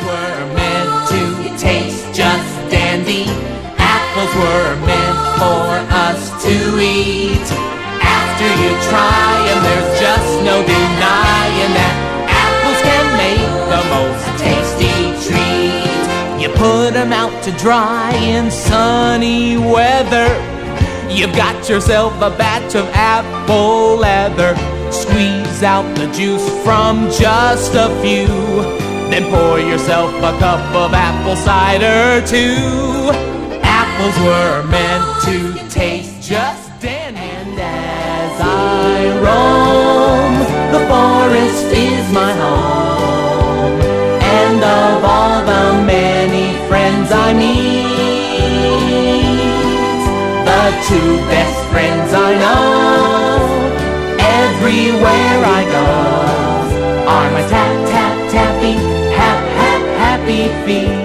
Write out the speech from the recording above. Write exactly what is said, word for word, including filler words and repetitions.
were meant to taste just dandy. Apples were meant for us to eat. After you try 'em, there's just no denying that apples can make the most tasty treat. You put 'em out to dry in sunny weather. You've got yourself a batch of apple leather. Squeeze out the juice from just a few, then pour yourself a cup of apple cider too. Apples were meant to taste just dandy. And as I roam, the forest is my home, and of all the many friends I meet, the two best friends I know, everywhere I go, are my tap, tap, tappy, hap, hap, happy feet.